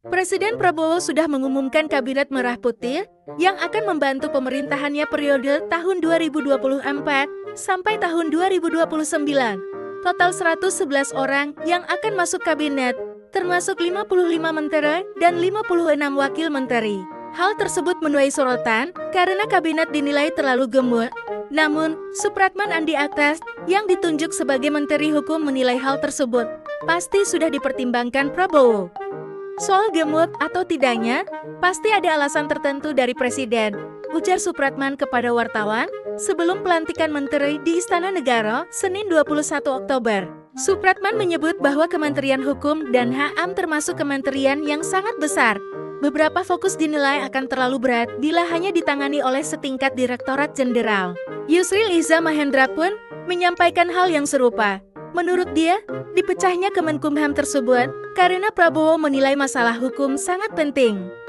Presiden Prabowo sudah mengumumkan Kabinet Merah Putih yang akan membantu pemerintahannya periode tahun 2024 sampai tahun 2029. Total 111 orang yang akan masuk kabinet, termasuk 55 menteri dan 56 wakil menteri. Hal tersebut menuai sorotan karena kabinet dinilai terlalu gemuk. Namun, Supratman Andi Aktas yang ditunjuk sebagai Menteri Hukum menilai hal tersebut pasti sudah dipertimbangkan Prabowo. Soal gemuk atau tidaknya, pasti ada alasan tertentu dari Presiden, ujar Supratman kepada wartawan sebelum pelantikan menteri di Istana Negara, Senin 21 Oktober. Supratman menyebut bahwa Kementerian Hukum dan HAM termasuk kementerian yang sangat besar. Beberapa fokus dinilai akan terlalu berat bila hanya ditangani oleh setingkat Direktorat Jenderal. Yusril Iza Mahendra pun menyampaikan hal yang serupa. Menurut dia, dipecahnya Kemenkumham tersebut karena Prabowo menilai masalah hukum sangat penting.